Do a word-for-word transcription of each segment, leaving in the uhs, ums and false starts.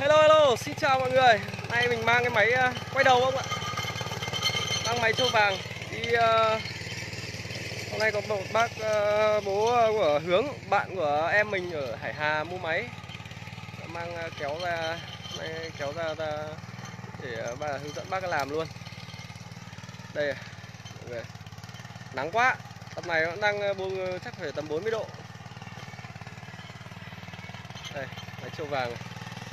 Hello hello, xin chào mọi người. Nay mình mang cái máy uh, quay đầu không ạ? Mang máy trâu vàng đi. Uh, hôm nay có một bác uh, bố của Hướng, bạn của em mình ở Hải Hà mua máy, mang uh, kéo ra, này, kéo ra, ra để uh, bà hướng dẫn bác làm luôn. Đây mọi người, nắng quá, tầm này nó đang buông chắc phải tầm bốn mươi độ. Đây, máy trâu vàng này.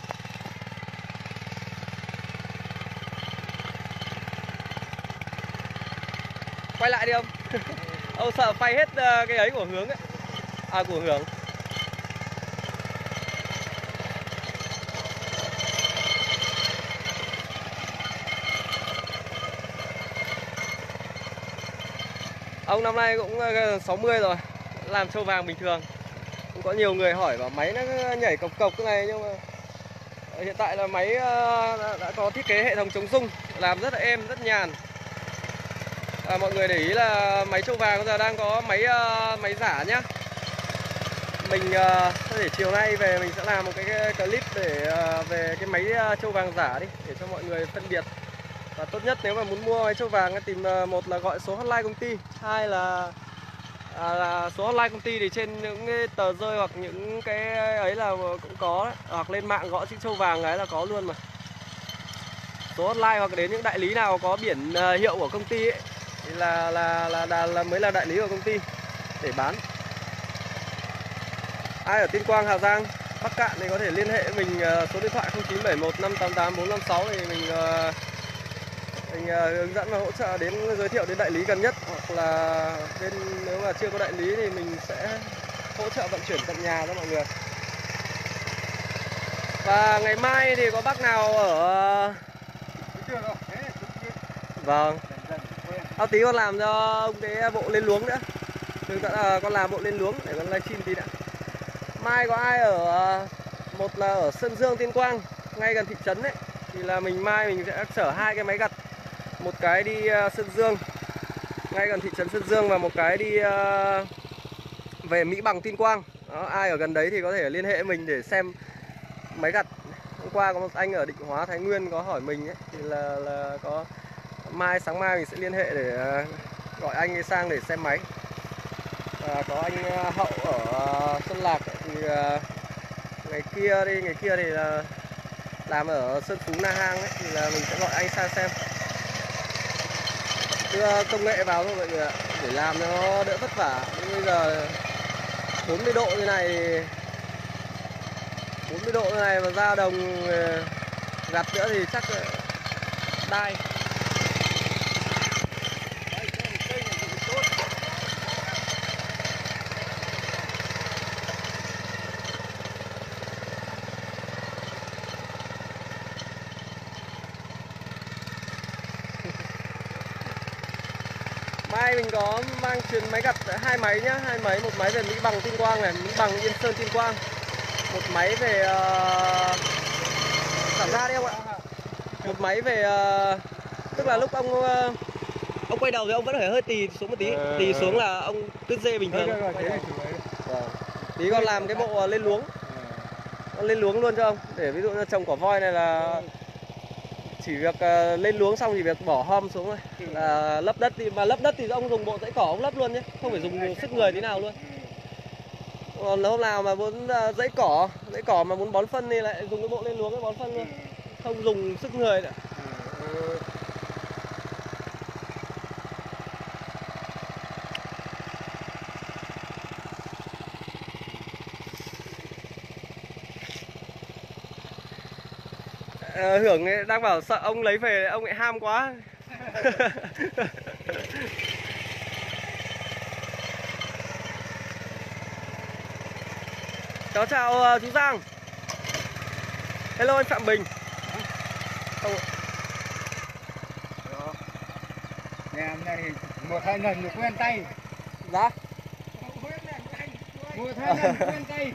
Quay lại đi ông. Ông sợ phay hết cái ấy của Hướng ấy. À của Hướng. Ông năm nay cũng sáu mươi rồi, làm trâu vàng bình thường. Cũng có nhiều người hỏi bảo máy nó nhảy cộc cộc cái này, nhưng mà hiện tại là máy đã có thiết kế hệ thống chống rung, làm rất là êm, rất nhàn. À, mọi người để ý là máy trâu vàng bây giờ đang có máy uh, máy giả nhá. Mình uh, có thể chiều nay về mình sẽ làm một cái, cái clip để uh, về cái máy uh, trâu vàng giả đi, để cho mọi người phân biệt. Và tốt nhất nếu mà muốn mua máy trâu vàng tìm uh, một là gọi số hotline công ty, hai là, à, là số hotline công ty thì trên những cái tờ rơi hoặc những cái ấy là cũng có đấy. Hoặc lên mạng gõ chữ trâu vàng ấy là có luôn mà. Số hotline hoặc đến những đại lý nào có biển uh, hiệu của công ty ấy, thì là là, là là là mới là đại lý của công ty để bán. Ai ở Tuyên Quang, Hà Giang, Bắc Cạn thì có thể liên hệ mình uh, số điện thoại không chín bảy một năm tám tám bốn năm sáu thì mình uh, mình uh, hướng dẫn và hỗ trợ đến giới thiệu đến đại lý gần nhất, hoặc là bên nếu mà chưa có đại lý thì mình sẽ hỗ trợ vận chuyển tận nhà cho mọi người. Và ngày mai thì có bác nào ở uh... Vâng. Ao tí con làm cho ông cái bộ lên luống nữa. Hướng dẫn là con làm bộ lên luống để con livestream tí đã. Mai có ai ở, một là ở Sơn Dương, Tuyên Quang, ngay gần thị trấn đấy, thì là mình mai mình sẽ chở hai cái máy gặt, một cái đi Sơn Dương ngay gần thị trấn Sơn Dương và một cái đi uh, về Mỹ Bằng, Tuyên Quang. Đó, ai ở gần đấy thì có thể liên hệ mình để xem máy gặt. Hôm qua có một anh ở Định Hóa, Thái Nguyên có hỏi mình ấy, thì là là có mai sáng mai mình sẽ liên hệ để uh, gọi anh ấy sang để xem máy. Và có anh uh, Hậu ở uh, Xuân Lạc ấy, thì uh, ngày kia đi ngày kia thì là làm ở Sơn Phú, Na Hang ấy, thì là mình sẽ gọi anh sang xem. Đưa công nghệ vào thôi mọi người ạ, để làm cho nó đỡ vất vả. Nhưng bây giờ bốn mươi độ như này, bốn mươi độ như này mà ra đồng gặt nữa thì chắc đai. Mai mình có mang chuyến máy gặt hai máy nhá, hai máy, một máy về Mỹ Bằng, Tuyên Quang này, Mỹ Bằng, Yên Sơn, Tuyên Quang, một máy về uh, giảm ra đi không ạ, một máy về uh, tức là lúc ông uh, ông quay đầu thì ông vẫn phải hơi tì xuống một tí, tì xuống là ông đứt dê bình thường. Vâng. Tí con làm cái bộ lên luống, con lên luống luôn cho ông, để ví dụ như trồng quả voi này là chỉ việc uh, lên luống xong thì việc bỏ hom xuống thôi, là lấp đất thì mà lấp đất thì ông dùng bộ dãy cỏ ông lấp luôn nhé, không phải dùng sức người tí nào luôn. Còn hôm nào mà muốn uh, dãy cỏ, dãy cỏ mà muốn bón phân thì lại dùng cái bộ lên luống cái bón phân luôn, không dùng sức người nữa. À, Hưởng ấy đang bảo sợ ông lấy về ông lại ham quá. Cháu chào uh, chú Giang. Hello anh Phạm Bình. Không. Nhà này một hai lần được quen tay. Dạ. Một hai lần quen tay.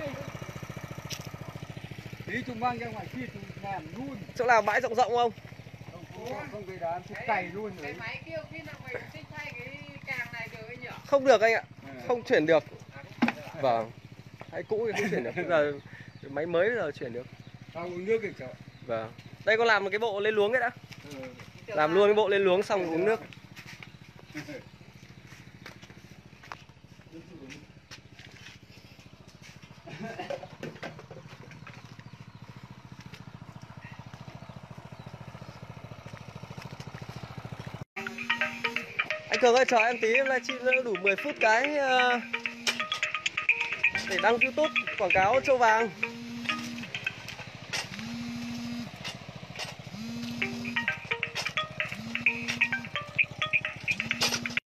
Tí chúng mang ra ngoài kia chúng làm luôn. Chỗ nào bãi rộng rộng không? Không, không cái đám chúng cày luôn rồi. Cái máy kia khi nào mày xích thay cái càng này được anh nhỉ? Không được anh ạ. Không chuyển được. Vâng. Hãy cũ thì không chuyển được. Bây giờ máy mới bây giờ chuyển được. Sau uống nước thì sợ. Vâng. Đây con làm một cái bộ lên luống ấy đã. Ừ. Làm luôn cái bộ lên luống xong uống nước. Anh Cường ơi, chờ em tí, em livestream nó đủ mười phút cái uh, để đăng YouTube quảng cáo Trâu Vàng.